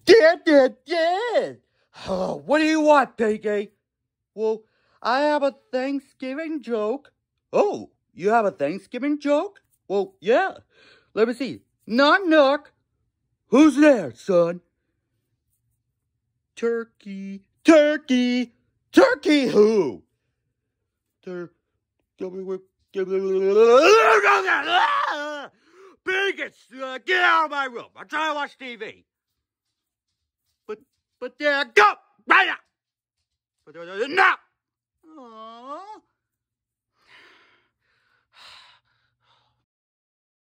Dad. Oh, what do you want, Piggy? Well, I have a Thanksgiving joke. Oh, you have a Thanksgiving joke? Well, yeah. Let me see. Knock, knock. Who's there, son? Turkey. Turkey who? Bigots! Get out of my room. I'm trying to watch TV. But Dad, go! Right now! But no! Aw,